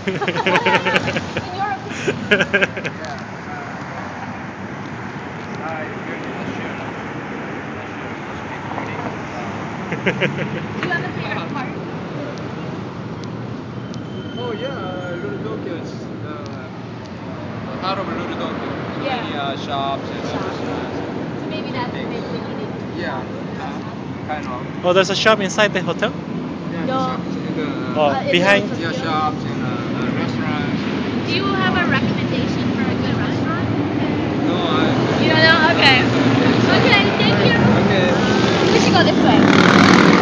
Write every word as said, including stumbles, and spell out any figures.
In your opinion. Yeah. Uh, I really should. Do you have a favorite part? Oh yeah, uh, Little Tokyo is the, the heart of Little Tokyo. So Yeah. many uh, shops and uh, Shops. restaurants. So maybe that's the big thing you did. Yeah, uh, kind of. Oh, there's a shop inside the hotel? Yeah, No. the shops in the Oh, Uh, in behind? Little yeah Tokyo. shops and uh, uh, restaurants. Do you have a recommendation for a good restaurant? No, I. You don't know? Okay. Okay, thank you. Okay. We should go this way.